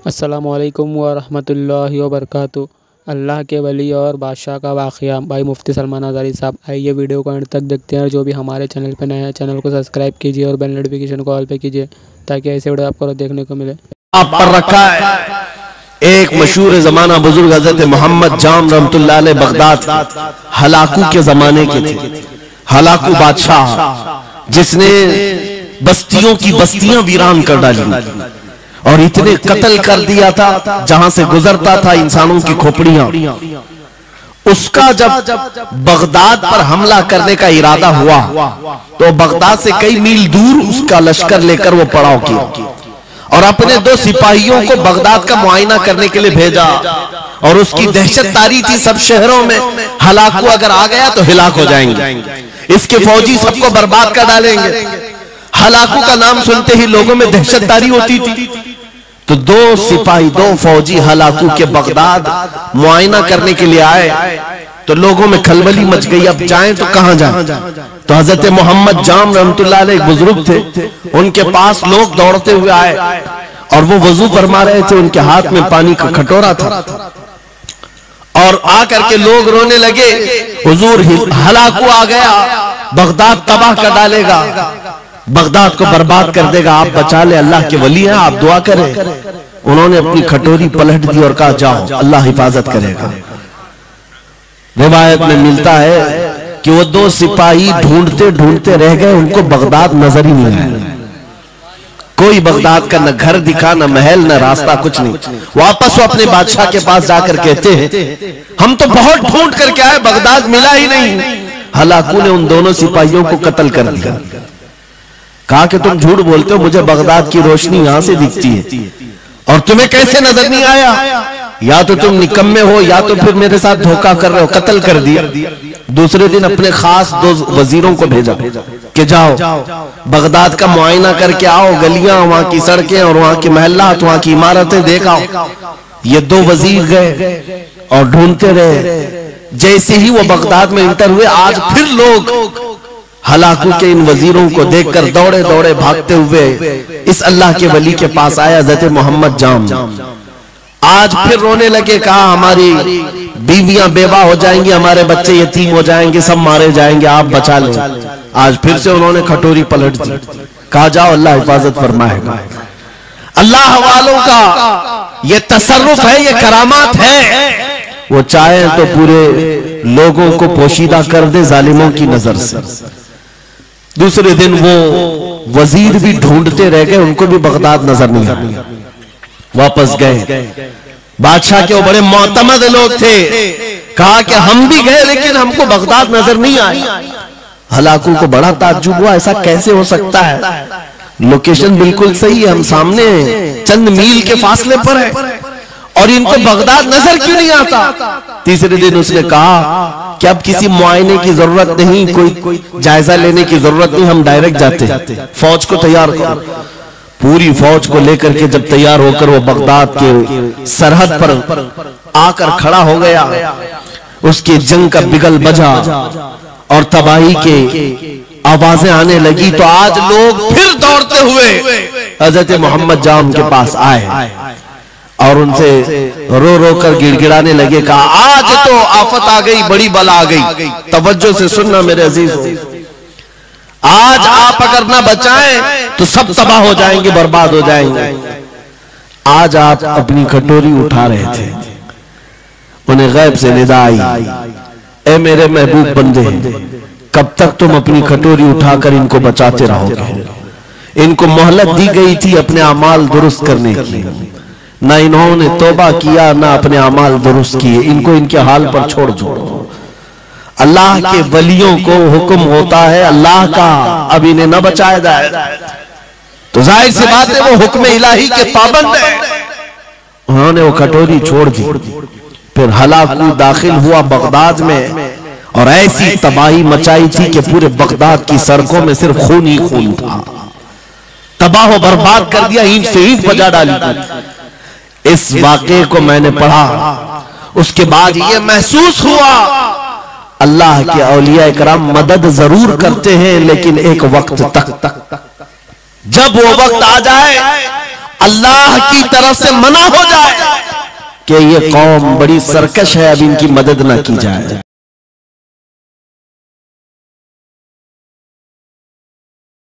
अस्सलामुअलैकुम वरहमतुल्लाहि वबरकातुहू। अल्लाह के वली और बादशाह का वाक़या भाई मुफ्ती सलमान अज़हरी साहब। आइए वीडियो को अंत तक देखते हैं। जो भी हमारे चैनल पर नया है चैनल को सब्सक्राइब कीजिए और बेल नोटिफिकेशन को ऑल पे कीजिए ताकि ऐसे वीडियो आपको देखने को मिले। आप पर रखा है एक मशहूर ज़माना बुजुर्ग हज़रत मोहम्मद जाम रहमतुल्लाह अलैह बगदाद हलाकू के ज़माने के थे। हलाकू बादशाह जिसने बस्तियों की बस्तियां वीरान कर डाली और इतने कत्ल कर दिया था जहां से गुजरता था इंसानों की खोपड़ियां। उसका जब बगदाद पर हमला करने का इरादा हुआ तो बगदाद से कई मील दूर उसका लश्कर लेकर वो पड़ाव किया और अपने 2 सिपाहियों को बगदाद का मुआयना करने के लिए भेजा। और उसकी दहशत तारी थी सब शहरों में, हलाकू अगर आ गया तो हिलाक हो जाएंगे, इसके फौजी सबको बर्बाद कर डालेंगे। हलाकू का नाम सुनते ही लोगों में दहशत तारी होती थी। तो 2 सिपाही 2 फौजी हलाकू के बगदाद मुआयना करने के लिए आए तो लोगों में खलबली मच गई। अब जाएं तो कहां जाएं? तो हजरत मोहम्मद जाम रहमतुल्लाह अलैह एक बुजुर्ग थे, उनके पास लोग दौड़ते हुए आए और वो वजू फरमा रहे थे। उनके हाथ में पानी का कटोरा था और आकर के लोग रोने लगे, हुजूर हलाकू आ गया, बगदाद तबाह कर डालेगा, बगदाद को बर्बाद कर देगा, आप बचा ले, अल्लाह के वली हैं, आप दुआ करें। उन्होंने अपनी कटोरी पलट दी और कहा जाओ, अल्लाह हिफाजत करेगा। रिवायत में मिलता है कि वो 2 सिपाही ढूंढते ढूंढते रह गए, उनको बगदाद नजर ही नहीं आया। कोई बगदाद का न घर दिखा, न महल, न रास्ता, कुछ नहीं। वापस वो अपने बादशाह के पास जाकर कहते हैं हम तो बहुत ढूंढ करके आए, बगदाद मिला ही नहीं। हलाकू ने उन दोनों सिपाहियों को कत्ल कर दिया। कहा कि तुम झूठ बोलते हो, मुझे बगदाद की रोशनी यहां से दिखती है और तुम्हें कैसे नजर नहीं आया? या तो तुम निकम्मे हो या तो फिर मेरे साथ धोखा कर रहे हो। कत्ल कर दिया। दूसरे दिन अपने खास 2 वजीरों को भेजा कि जाओ बगदाद का मुआयना करके आओ, गलियां, वहां की सड़कें और वहां के महल्लात, वहां की इमारतें देख आओ। ये 2 वजीर गए और ढूंढते रहे। जैसे ही वो बगदाद में इंटर हुए, आज फिर लोग हलाकू के इन वजीरों को देखकर दौड़े दौड़े भागते हुए इस अल्लाह के वली के पास आया हज़रत मोहम्मद जाम। आज फिर रोने लगे, कहा हमारी बीवियां बेवा हो जाएंगी, हमारे बच्चे यतीम हो जाएंगे, सब मारे जाएंगे, आप बचा लें। आज फिर से उन्होंने कटोरी पलट दी, कहा जाओ अल्लाह हिफाजत फरमाएगा। अल्लाह वालों का ये तसर्रुफ है, ये करामात है। वो चाहे तो पूरे लोगों को पोशीदा कर दे जालिमों की नजर से। दूसरे दिन वो वजीर भी ढूंढते रह गए, उनको भी बगदाद नजर नहीं आया। वापस गए, बादशाह के वो बड़े मोतमद लोग थे, कहा कि हम भी गए लेकिन हमको बगदाद नजर नहीं आई। हलाकू को बड़ा ताज्जुब हुआ, ऐसा कैसे हो सकता है? लोकेशन बिल्कुल सही है, हम सामने चंद मील के फासले पर है और इनको बगदाद नजर क्यों नहीं आता? तीसरे दिन उसने कहा कि अब किसी मुआयने की जरूरत नहीं, कोई जायजा लेने की जरूरत नहीं, हम डायरेक्ट जाते हैं, फौज को तैयार करो। पूरी फौज को लेकर के जब तैयार होकर वो बगदाद के सरहद पर आकर खड़ा हो गया, उसके जंग का बिगल बजा और तबाही के आवाजें आने लगी। तो आज लोग फिर दौड़ते हुए हजरत मोहम्मद जाम के पास आए और उनसे रो रो कर गिड़गिड़ाने लगे, कहा आज तो आफत आ गई, बड़ी बला आ गई। तवज्जो से सुनना मेरे अजीज, आज आप अगर ना बचाएं तो सब तबाह हो जाएंगे, बर्बाद हो जाएंगे। आज आप अपनी कटोरी उठा रहे थे, उन्हें गैब से निदा आई, ए मेरे महबूब बंदे, कब तक तुम अपनी कटोरी उठाकर इनको बचाते रहोगे? इनको मोहलत दी गई थी अपने अमाल दुरुस्त करने की, ना इन्होंने तौबा किया, ना अपने अमाल दुरुस्त किए, इनको इनके हाल पर छोड़ दो। अल्लाह के वलियों को हुक्म होता है अल्लाह का, अब इन्हें न बचाया जाए तो जाहिर सी बात है वो हुक्म इलाही के पाबंद है। उन्होंने वो कटोरी छोड़ दी। फिर हलाकू दाखिल हुआ बगदाद में और ऐसी तबाही मचाई थी कि पूरे बगदाद की सड़कों में सिर्फ खून ही खून था, तबाह बर्बाद कर दिया, ईंट से ईंट बजा डाली। इस वाक़े को मैंने पढ़ा, उसके बाद ये महसूस हुआ अल्लाह के औलिया इकराम मदद जरूर करते हैं लेकिन एक वक्त तक, जब वो वक्त आ जाए अल्लाह की तरफ से मना हो जाए कि ये कौम बड़ी सरकश है, अब इनकी मदद ना की जाए।